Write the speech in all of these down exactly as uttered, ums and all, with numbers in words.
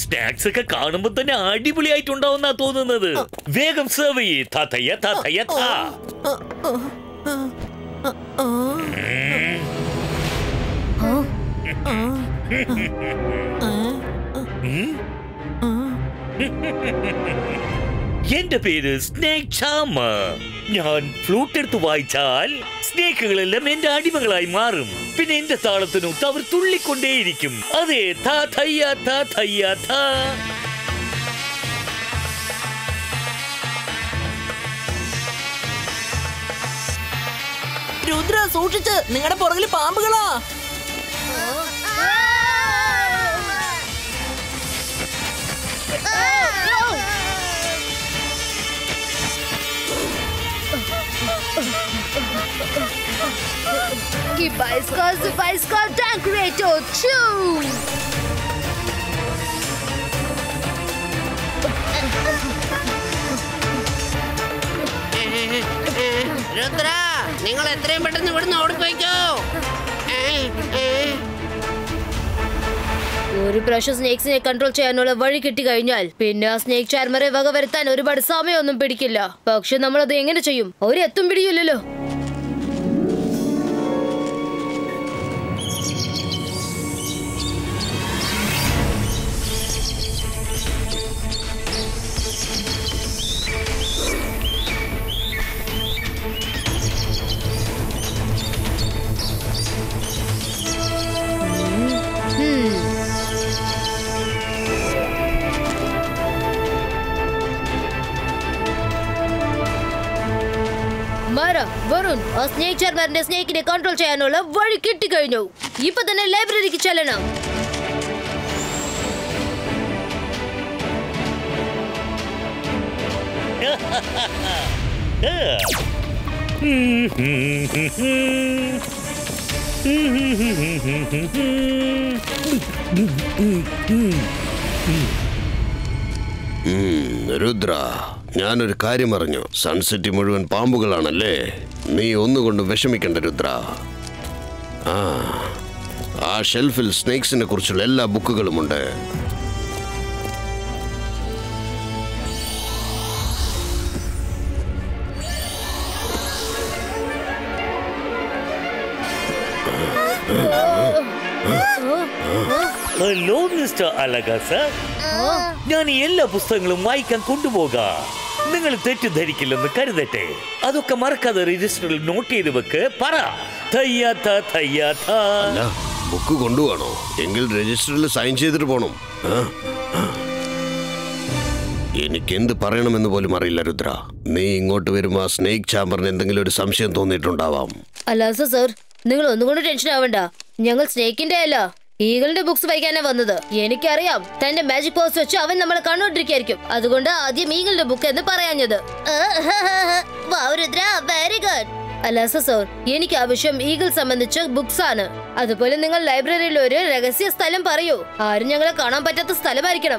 Snacks ഒക്കെ കാണുമ്പോ തന്നെ അടിപൊളിയായിട്ടുണ്ടാവുന്നാ തോന്നുന്നത്. വേഗം സെർവ് ചെയ്യ്. താത്തയ്യ താത്തയ്യ താ. എന്റെ പേര് സ്നേക് ചാമർ. ഞാൻ ഫ്ലൂട്ട് എടുത്ത് വായിച്ചാൽ സ്നേക്കുകളെല്ലാം എന്റെ അടിമകളായി മാറും. പിന്നെ എന്റെ താളത്തിനൊത്ത് അവർ തുള്ളിക്കൊണ്ടേയിരിക്കും. അതെ, താ തയ്യ താ തയ്യ താ. രുദ്ര സൂക്ഷിച്ച്, നിങ്ങളുടെ പുറകിൽ പാമ്പുകളാ. Bicycle, the bicycle tank creator, choo! Rudra, നിങ്ങൾ എത്രയും പെട്ടെന്ന് ഇവിടുന്ന് ഓടിപ്പോയിക്കോ. ഒരു പ്രാവശ്യം സ്നേക്സിനെ കൺട്രോൾ ചെയ്യാനുള്ള വഴി കിട്ടിക്കഴിഞ്ഞാൽ പിന്നെ ആ സ്നേക് ചാർമറെ വക വരുത്താൻ ഒരുപാട് സമയമൊന്നും പിടിക്കില്ല. പക്ഷെ നമ്മൾ അത് എങ്ങനെ ചെയ്യും? അവരെത്തും പിടിയില്ലല്ലോ. വരുൺ, ആ സ്നേക് ചാർമറിന്റെ സ്നേക്കിനെ കൺട്രോൾ ചെയ്യാനുള്ള വഴി കിട്ടിക്കഴിഞ്ഞു. ഇപ്പൊ തന്നെ ലൈബ്രറിക്ക് ചെല്ലണം. രുദ്ര, ഞാനൊരു കാര്യം അറിഞ്ഞു. സൺസിറ്റി മുഴുവൻ പാമ്പുകളാണല്ലേ? നീ ഒന്നുകൊണ്ടും വിഷമിക്കണ്ട രുദ്ര. ആ ആ ഷെൽഫിൽ സ്നേക്സിനെ കുറിച്ചുള്ള എല്ലാ ബുക്കുകളുമുണ്ട്. ഹലോ മിസ്റ്റർ അലഗ സർ, ഞാൻ ഈ എല്ലാ പുസ്തകങ്ങളും വായിക്കാൻ കൊണ്ടുപോകാം. നിങ്ങൾ തെറ്റിദ്ധരിക്കില്ലെന്ന് കരുതട്ടെ. അതൊക്കെ മറക്കാതെ രജിസ്റ്ററിൽ നോട്ട് ചെയ്ത് വെക്ക്. പറ. ബുക്ക് കൊണ്ടുപോകണോ? എങ്കിൽ രജിസ്റ്ററിൽ സൈൻ ചെയ്തിട്ട് പോണം. എനിക്കെന്ത് പറയണമെന്ന് പോലും അറിയില്ല രുദ്ര. നീ ഇങ്ങോട്ട് വരുമ്പോ ആ സ്നേക് ചാമ്പറിന് എന്തെങ്കിലും ഒരു സംശയം തോന്നിയിട്ടുണ്ടാവാം. അല്ല സർ, നിങ്ങൾ ഒന്നുകൊണ്ട് ടെൻഷൻ ആവണ്ട. ഞങ്ങൾ സ്നേക്കിന്റെ അല്ല, ഈഗിളിന്റെ ബുക്സ് വായിക്കാനാ വന്നത്. എനിക്കറിയാം തന്റെ മാജിക് പവേഴ്സ് വെച്ച് അവൻ നമ്മളെ കണ്ടുകൊണ്ടിരിക്കായിരിക്കും. അതുകൊണ്ട് ആദ്യം ഈഗിളിന്റെ ബുക്ക് എന്ന് പറയാഞ്ഞത്. Very good. അല്ല സർ, എനിക്ക് ആവശ്യം ഈഗിൾ സംബന്ധിച്ച ബുക്സ് ആണ്. അതുപോലെ നിങ്ങൾ ലൈബ്രറിയിൽ ഒരു രഹസ്യ സ്ഥലം പറയൂ. ആരും ഞങ്ങളെ കാണാൻ പറ്റാത്ത സ്ഥലമായിരിക്കണം.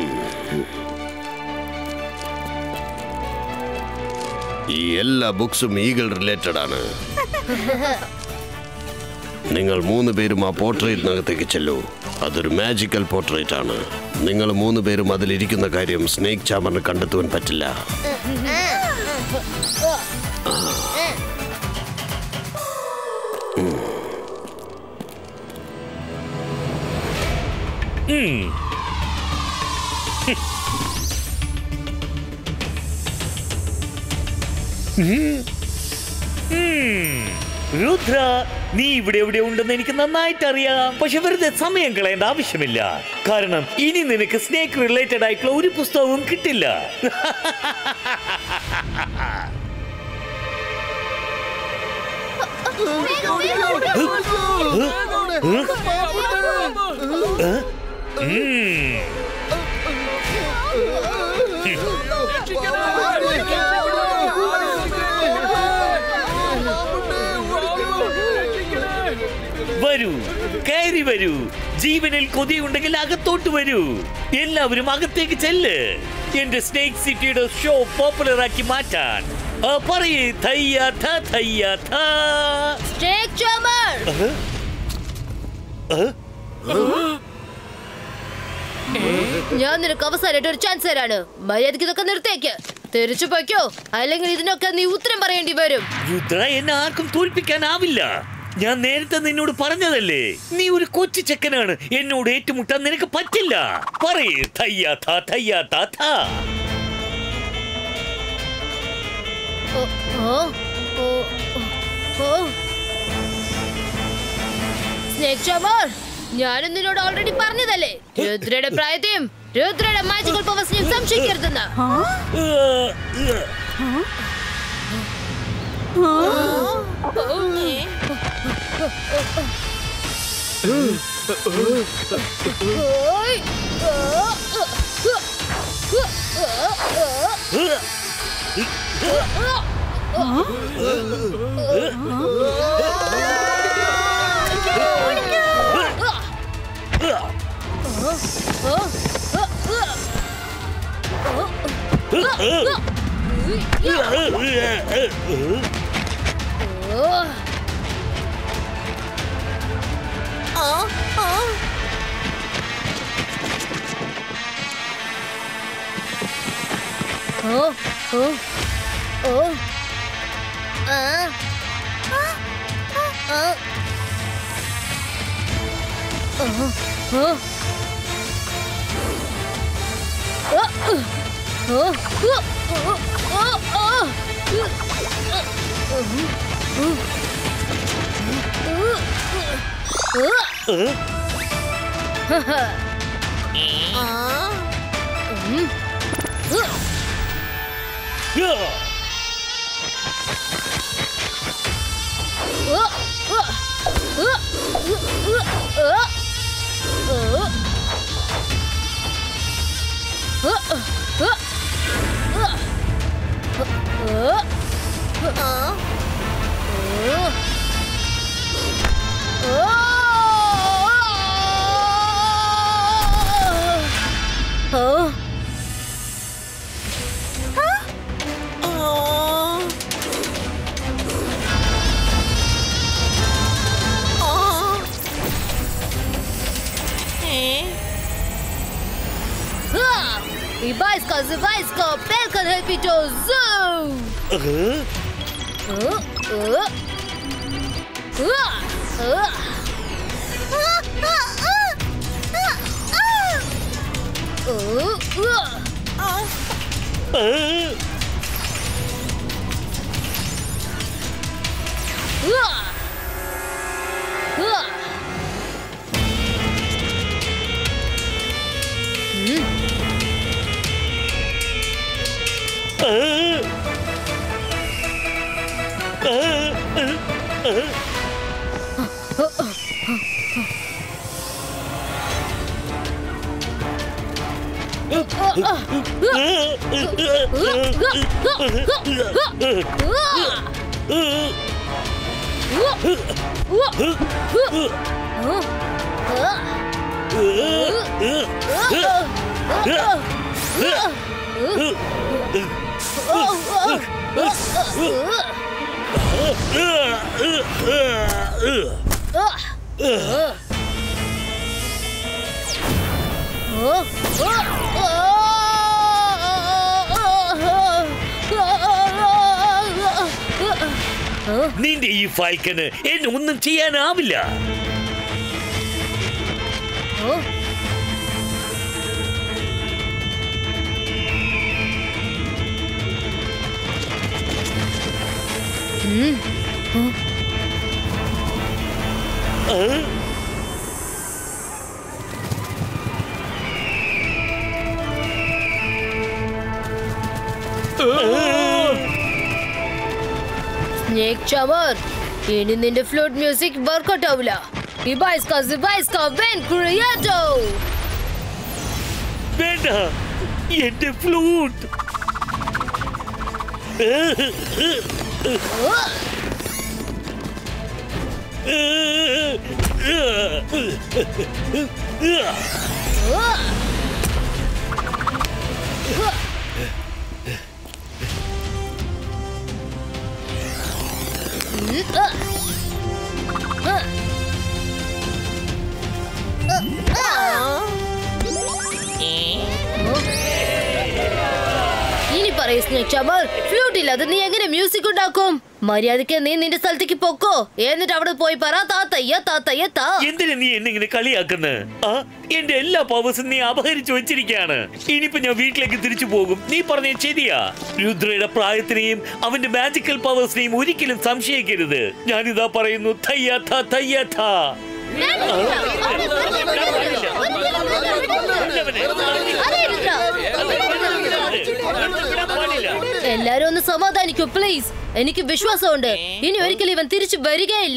ഈ എല്ലാ ബുക്സും ഈഗിൾ റിലേറ്റഡ് ആണ്. നിങ്ങൾ മൂന്ന് പേരും ആ പോർട്രേറ്റിനകത്തേക്ക് ചെല്ലൂ. അതൊരു മാജിക്കൽ പോർട്രേറ്റ് ആണ്. നിങ്ങൾ മൂന്ന് പേരും അതിലിരിക്കുന്ന കാര്യം സ്നേക് ചാമറിന് കണ്ടെത്തുവാൻ പറ്റില്ല. രുദ്ര, നീ ഇവിടെ എവിടെ ഉണ്ടെന്ന് എനിക്ക് നന്നായിട്ട് അറിയാം. പക്ഷെ വെറുതെ സമയം കളയേണ്ട ആവശ്യമില്ല. കാരണം ഇനി നിനക്ക് സ്നേക് റിലേറ്റഡ് ആയിട്ടുള്ള ഒരു പുസ്തകവും കിട്ടില്ല. വരൂ, കയറി വരൂ. ജീവനിൽ കൊതിയുണ്ടെങ്കിൽ അകത്തോട്ട് വരൂ. എല്ലാവരും അകത്തേക്ക് ചെല്ല്. എന്റെ സ്നേക് സിറ്റിയുടെ ഷോ പോപ്പുലർ ആക്കി മാറ്റാൻ പറയേ. തയ്യ ഥ തയ്യ ഥ. സ്നേക് ചാമർ, ഞാൻ നിനക്ക് അവസാനമായിട്ട് ഒരു ചാൻസ് തരാണ്. മര്യാദക്ക് ഇതൊക്കെ നിർത്തേക്ക്. തിരിച്ചു പോയിക്കോ, അല്ലെങ്കിൽ ഇതിനൊക്കെ നീ ഉത്തരം പറയേണ്ടി വരും. രുദ്ര, എന്നെ ആർക്കും തോൽപ്പിക്കാനാവില്ല. ഞാൻ നേരത്തെ നിന്നോട് പറഞ്ഞതല്ലേ, നീ ഒരു കൊച്ചു ചെക്കനാണ്. എന്നോട് ഏറ്റുമുട്ടാൻ നിനക്ക് പറ്റില്ല. പറയേ തയ്യാ താ തയ്യാ താ താ. ഞാനും നിന്നോട് ഓൾറെഡി പറഞ്ഞതല്ലേ, രുദ്രയുടെ പ്രായത്തെയും രുദ്രയുടെ മാജിക്കൽ പവേഴ്സിനെയും സംശയിക്കരുതെന്ന്. Ibaiska, Zibaiska, Pelkan Helpito Zoo! നിന്റെ ഈ ഫാൽക്കന് എന്നെ ഒന്നും ചെയ്യാനാവില്ല. Snake Charmer, ഇനി നിന്റെ ഫ്ലൂട്ട് മ്യൂസിക് വർക്കൗട്ട് ആവില്ല. Ibaiska, Zibaiska, Ben Creato! വേണ്ട, എന്റെ ഫ്ലൂട്ട്. പറയൂ സ്നേക് ചാമർ. ഫ്ലൂട്ട് ഇല്ലാതെ നീ എങ്ങനെ മ്യൂസിക് ഉണ്ടാക്കും? മര്യാദയ്ക്ക് നീ നിന്റെ സ്ഥലത്തേക്ക് പൊക്കോ. എന്നിട്ട് അവിടെ പോയി പറ താത്തയ്യ താത്തയ്യ താ. എന്തിനാ നീ എന്നെ ഇങ്ങനെ കളിയാക്കുന്നത്? ആ എന്റെ എല്ലാ പവേഴ്സും നീ അപഹരിച്ചു വെച്ചിരിക്കുകയാണ്. ഇനിയിപ്പോ ഞാൻ വീട്ടിലേക്ക് തിരിച്ചു പോകും. നീ പറഞ്ഞ ശരിയാ. രുദ്രയുടെ പ്രായത്തിനെയും അവന്റെ മാജിക്കൽ പവേഴ്സിനെയും ഒരിക്കലും സംശയിക്കരുത്. ഞാനിതാ പറയുന്നു, തയ്യ താ തയ്യ താ. എല്ലാരും ഒന്ന് സമാധാനിക്കൂ പ്ലീസ്. എനിക്ക് വിശ്വാസമുണ്ട് ഇനി ഒരിക്കലും ഇവൻ തിരിച്ചു വരികയില്ല.